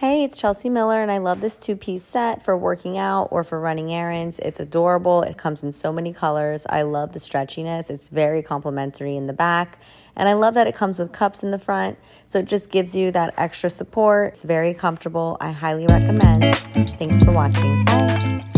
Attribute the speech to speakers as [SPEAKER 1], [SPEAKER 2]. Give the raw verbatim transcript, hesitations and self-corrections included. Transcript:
[SPEAKER 1] Hey, it's Chelsea Miller, and I love this two-piece set for working out or for running errands. It's adorable. It comes in so many colors. I love the stretchiness. It's very complimentary in the back, and I love that it comes with cups in the front, so it just gives you that extra support. It's very comfortable. I highly recommend. Thanks for watching. Bye.